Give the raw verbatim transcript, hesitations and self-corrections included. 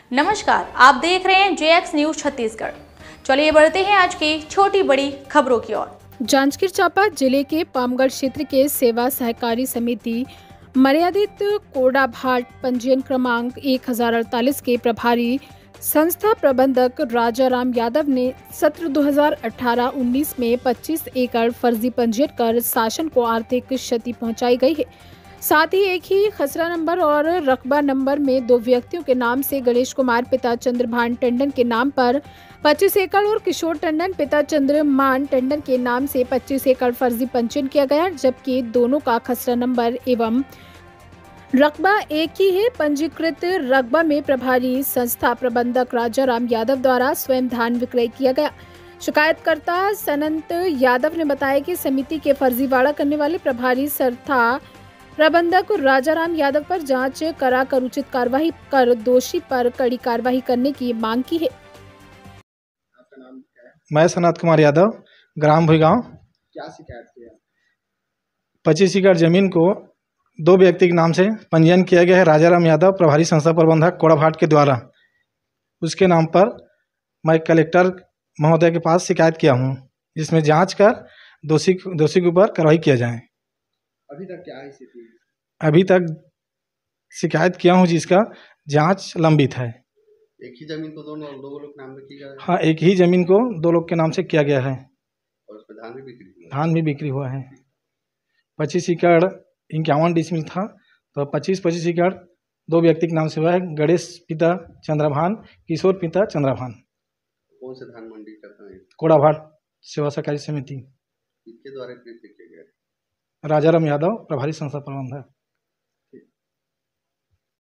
नमस्कार, आप देख रहे हैं जे एक्स न्यूज छत्तीसगढ़। चलिए बढ़ते हैं आज की छोटी बड़ी खबरों की ओर। जांजगीर चांपा जिले के पामगढ़ क्षेत्र के सेवा सहकारी समिति मर्यादित कोडाभाट पंजीयन क्रमांक एक हजार अड़तालीस के प्रभारी संस्था प्रबंधक राजाराम यादव ने सत्र दो हज़ार अठारह उन्नीस में पच्चीस एकड़ फर्जी पंजीयन कर शासन को आर्थिक क्षति पहुंचाई गई है। साथ ही एक ही खसरा नंबर और रकबा नंबर में दो व्यक्तियों के नाम से गणेश कुमार पिता चंद्रभान टंडन के नाम पर पच्चीस एकड़ और किशोर टंडन पिता चंद्रमान टंडन के नाम से पच्चीस एकड़ फर्जी पंजीयन किया गया, जबकि दोनों का खसरा नंबर एवं रकबा एक ही है। पंजीकृत रकबा में प्रभारी संस्था प्रबंधक राजाराम यादव द्वारा स्वयं धान विक्रय किया गया। शिकायतकर्ता सनंत यादव ने बताया कि समिति के फर्जीवाड़ा करने वाले प्रभारी संस्था प्रबंधक राजाराम यादव पर जांच कराकर उचित कार्रवाई कर दोषी पर कड़ी कार्रवाई करने की मांग की है। मैं सनत कुमार यादव, ग्राम भुईगांव। क्या शिकायत किया? पच्चीस एकड़ जमीन को दो व्यक्ति के नाम से पंजीयन किया गया है। राजाराम यादव प्रभारी संस्था प्रबंधक कोडाभाट के द्वारा उसके नाम पर मैं कलेक्टर महोदय के पास शिकायत किया हूं, जिसमें जांच कर दोषी दोषी के ऊपर कार्रवाई किया जाए। अभी तक क्या स्थिति है? अभी तक शिकायत किया हूं, जिसका जांच लंबित है। एक ही जमीन को दोनों दो लोग नाम में की गई है? हाँ, एक ही जमीन को दो लोग के नाम से किया गया है और उसमें धान भी बिक्री हुआ है? धान भी बिक्री हुआ है। पच्चीस एकड़ इक्यावन डिसमिल था, तो पच्चीस पच्चीस एकड़ दो व्यक्ति के नाम से हुआ है। गणेश पिता चंद्रभान, किशोर पिता चंद्रभान। कौन से धान मंडी करता है? कोडाभाट सेवा सहकारी समिति। किसके द्वारा कृत किया गया? राजाराम यादव प्रभारी संस्था प्रबंधक।